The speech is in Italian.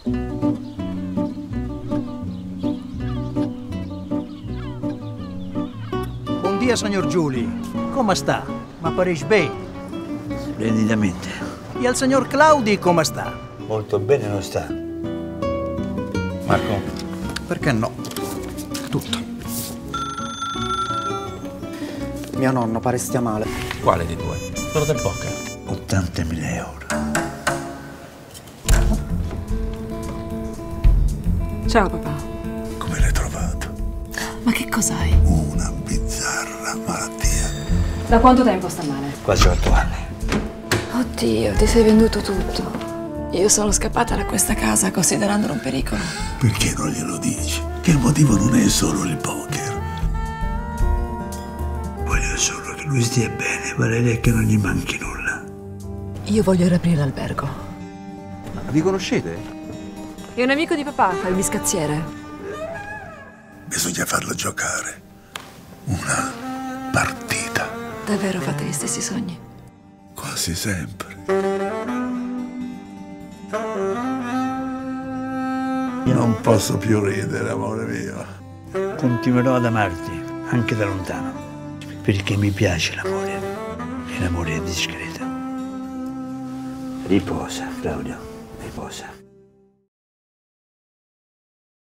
Buon dia, signor Giuli. Come sta? Ma pareix bene? Splendidamente. E al signor Claudi come sta? Molto bene non sta. Marco, perché no? Tutto. Mio nonno pare stia male. Quale dei due? Quello del poker. 80.000 euro. Ciao papà. Come l'hai trovato? Ma che cos'hai? Una bizzarra malattia. Da quanto tempo sta male? Quasi 8 anni. Oddio, ti sei venduto tutto. Io sono scappata da questa casa considerandolo un pericolo. Perché non glielo dici? Che il motivo non è solo il poker. Voglio solo che lui stia bene, Valeria, e che non gli manchi nulla. Io voglio riaprire l'albergo. Ma vi conoscete? È un amico di papà, fa il biscazziere. Bisogna farlo giocare. Una partita. Davvero fate gli stessi sogni? Quasi sempre. Non posso più ridere, amore mio. Continuerò ad amarti, anche da lontano, perché mi piace l'amore. E l'amore è discreto. Riposa, Claudio, riposa.